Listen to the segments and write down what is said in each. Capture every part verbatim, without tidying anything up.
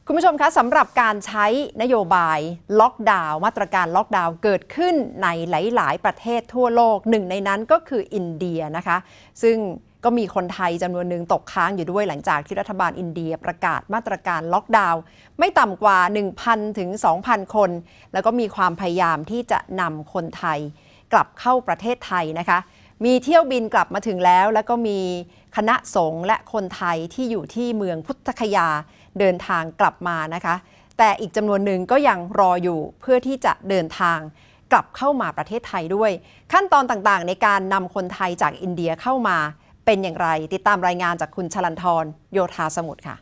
คุณผู้ชมคะสำหรับการใช้นโยบายล็อกดาวน์มาตรการล็อกดาวน์เกิดขึ้นในหลายๆประเทศทั่วโลกหนึ่งในนั้นก็คืออินเดียนะคะซึ่งก็มีคนไทยจำนวนหนึ่งตกค้างอยู่ด้วยหลังจากที่รัฐบาลอินเดียประกาศมาตรการล็อกดาวน์ไม่ต่ำกว่า หนึ่งพัน ถึง สองพัน คนแล้วก็มีความพยายามที่จะนำคนไทยกลับเข้าประเทศไทยนะคะมีเที่ยวบินกลับมาถึงแล้วแล้วก็มีคณะสงฆ์และคนไทยที่อยู่ที่เมืองพุทธคยาเดินทางกลับมานะคะแต่อีกจำนวนหนึ่งก็ยังรออยู่เพื่อที่จะเดินทางกลับเข้ามาประเทศไทยด้วยขั้นตอนต่างๆในการนำคนไทยจากอินเดียเข้ามาเป็นอย่างไรติดตามรายงานจากคุณชลันทรโยธาสมุทรค่ะ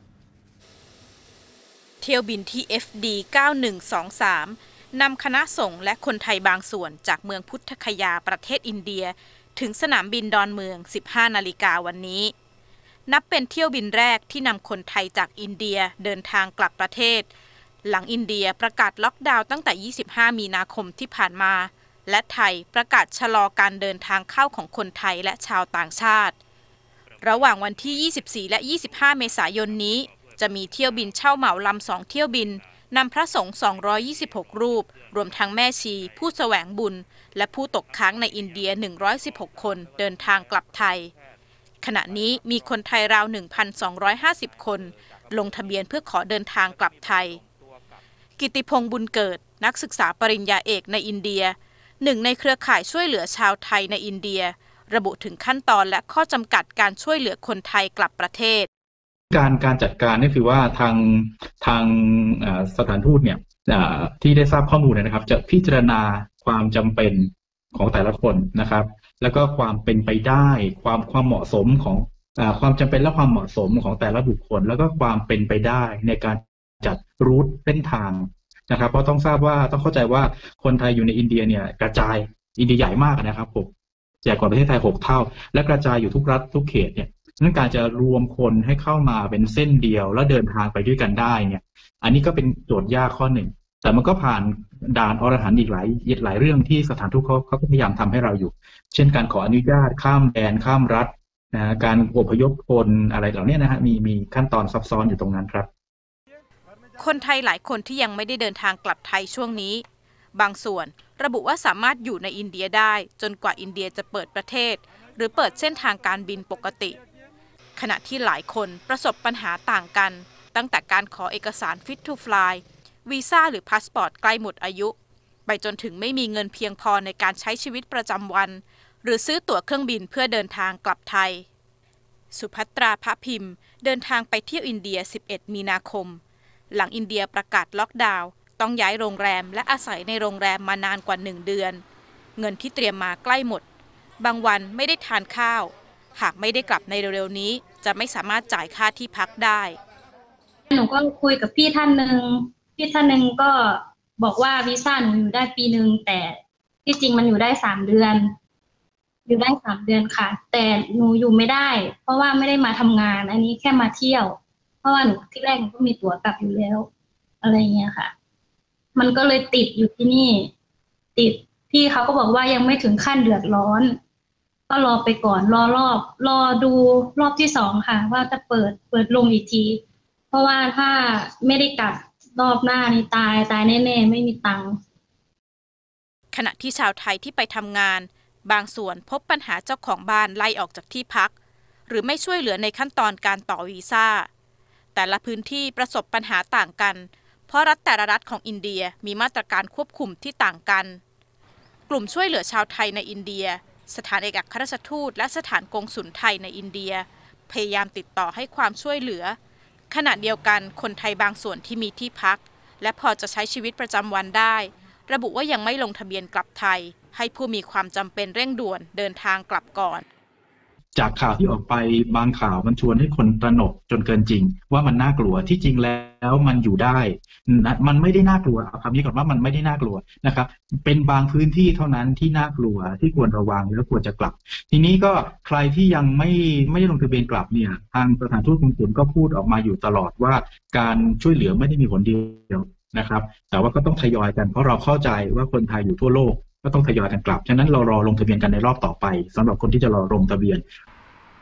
เที่ยวบินที่ เอฟ ดี เก้าหนึ่งสองสามนำคณะสงฆ์และคนไทยบางส่วนจากเมืองพุทธคยาประเทศอินเดียถึงสนามบินดอนเมือง สิบห้านาฬิกาวันนี้นับเป็นเที่ยวบินแรกที่นำคนไทยจากอินเดียเดินทางกลับประเทศหลังอินเดียประกาศล็อกดาวน์ตั้งแต่ยี่สิบห้ามีนาคมที่ผ่านมาและไทยประกาศชะลอการเดินทางเข้าของคนไทยและชาวต่างชาติระหว่างวันที่ยี่สิบสี่และยี่สิบห้าเมษายนนี้จะมีเที่ยวบินเช่าเหมาลำสองเที่ยวบินนำพระสงฆ์สองร้อยยี่สิบหกรูปรวมทั้งแม่ชีผู้แสวงบุญและผู้ตกค้างในอินเดียหนึ่งร้อยสิบหกคนเดินทางกลับไทยขณะนี้มีคนไทยราว หนึ่งพันสองร้อยห้าสิบ คนลงทะเบียนเพื่อขอเดินทางกลับไทยกิติพงษ์บุญเกิดนักศึกษาปริญญาเอกในอินเดียหนึ่งในเครือข่ายช่วยเหลือชาวไทยในอินเดียระบุถึงขั้นตอนและข้อจำกัดการช่วยเหลือคนไทยกลับประเทศการการจัดการนี่คือว่าทางทางสถานทูตเนี่ยที่ได้ทราบข้อมูลนะครับจะพิจารณาความจำเป็นของแต่ละคนนะครับแล้วก็ความเป็นไปได้ความความเหมาะสมของความจำเป็นและความเหมาะสมของแต่ละบุคคลแล้วก็ความเป็นไปได้ในการจัดรูทเส้นทางนะครับเพราะต้องทราบว่าต้องเข้าใจว่าคนไทยอยู่ในอินเดียเนี่ยกระจายอินเดียใหญ่มากนะครับผมใหญ่กว่าประเทศไทยหกเท่าและกระจายอยู่ทุกรัฐทุกเขตเนี่ยนั้นการจะรวมคนให้เข้ามาเป็นเส้นเดียวแล้วเดินทางไปด้วยกันได้เนี่ยอันนี้ก็เป็นโจทย์ยากข้อหนึ่งแต่มันก็ผ่านด่านอรหันต์อีกหลายหลายเรื่องที่สถานทูตเขาเขาพยายามทำให้เราอยู่เช่นการขออนุญาตข้ามแดนข้ามรัฐนะการอพยพคนอะไรเหล่านี้นะฮะมีมีขั้นตอนซับซ้อนอยู่ตรงนั้นครับคนไทยหลายคนที่ยังไม่ได้เดินทางกลับไทยช่วงนี้บางส่วนระบุว่าสามารถอยู่ในอินเดียได้จนกว่าอินเดียจะเปิดประเทศหรือเปิดเส้นทางการบินปกติขณะที่หลายคนประสบปัญหาต่างกันตั้งแต่การขอเอกสาร Fit to Fly วีซ่าหรือพาสปอร์ตใกล้หมดอายุไปจนถึงไม่มีเงินเพียงพอในการใช้ชีวิตประจำวันหรือซื้อตั๋วเครื่องบินเพื่อเดินทางกลับไทยสุภัตราภพิมพ์เดินทางไปเที่ยวอินเดียสิบเอ็ดมีนาคมหลังอินเดียประกาศล็อกดาวน์ต้องย้ายโรงแรมและอาศัยในโรงแรมมานานกว่าหนึ่งเดือนเงินที่เตรียมมาใกล้หมดบางวันไม่ได้ทานข้าวหากไม่ได้กลับในเร็วๆนี้จะไม่สามารถจ่ายค่าที่พักได้หนูก็คุยกับพี่ท่านหนึ่งพี่ท่านหนึ่งก็บอกว่าวีซ่าหนูอยู่ได้ปีหนึ่งแต่ที่จริงมันอยู่ได้สามเดือนอยู่ได้สามเดือนค่ะแต่หนูอยู่ไม่ได้เพราะว่าไม่ได้มาทำงานอันนี้แค่มาเที่ยวเพราะว่าหนูที่แรกหนูก็มีตั๋วกลับอยู่แล้วอะไรเงี้ยค่ะมันก็เลยติดอยู่ที่นี่ติดพี่เขาก็บอกว่ายังไม่ถึงขั้นเดือดร้อนก็รอไปก่อนรอรอบรอดูรอบที่สองค่ะว่าจะเปิดเปิดลงอีกทีเพราะว่าถ้าไม่ได้กลับรอบหน้านี่ตายตายแน่ๆไม่มีตังค์ขณะที่ชาวไทยที่ไปทำงานบางส่วนพบปัญหาเจ้าของบ้านไล่ออกจากที่พักหรือไม่ช่วยเหลือในขั้นตอนการต่อวีซ่าแต่ละพื้นที่ประสบปัญหาต่างกันเพราะรัฐแต่ละรัฐของอินเดียมีมาตรการควบคุมที่ต่างกันกลุ่มช่วยเหลือชาวไทยในอินเดียสถานเอกอัครราชทูตและสถานกงสุลไทยในอินเดียพยายามติดต่อให้ความช่วยเหลือขณะเดียวกันคนไทยบางส่วนที่มีที่พักและพอจะใช้ชีวิตประจำวันได้ระบุว่ายังไม่ลงทะเบียนกลับไทยให้ผู้มีความจำเป็นเร่งด่วนเดินทางกลับก่อนจากข่าวที่ออกไปบางข่าวมันชวนให้คนตระหนกจนเกินจริงว่ามันน่ากลัวที่จริงแล้วมันอยู่ได้มันไม่ได้น่ากลัวเอาคำนี้ก่อนว่ามันไม่ได้น่ากลัวนะครับเป็นบางพื้นที่เท่านั้นที่น่ากลัวที่ควรระวังและควรจะกลับทีนี้ก็ใครที่ยังไม่ไม่ได้ลงทะเบียนกลับเนี่ยทางสถานทูตกงสุลก็พูดออกมาอยู่ตลอดว่าการช่วยเหลือไม่ได้มีผลเดียวนะครับแต่ว่าก็ต้องทยอยกันเพราะเราเข้าใจว่าคนไทยอยู่ทั่วโลกก็ต้องทยอยกันกลับฉะนั้นเรารอลงทะเบียนกันในรอบต่อไปสำหรับคนที่จะรอลงทะเบียน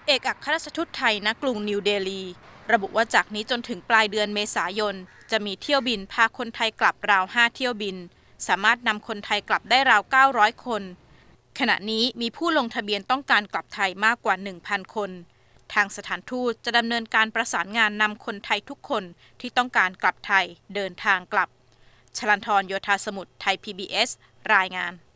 เอกอัครราชทูตไทยณกรุงนิวเดลีระบุว่าจากนี้จนถึงปลายเดือนเมษายนจะมีเที่ยวบินพาคนไทยกลับราวห้าเที่ยวบินสามารถนำคนไทยกลับได้ราวเก้าร้อยคนขณะนี้มีผู้ลงทะเบียนต้องการกลับไทยมากกว่า หนึ่งพัน คนทางสถานทูตจะดำเนินการประสานงานนำคนไทยทุกคนที่ต้องการกลับไทยเดินทางกลับชลันทร โยธาสมุทร ไทย พี บี เอส รายงาน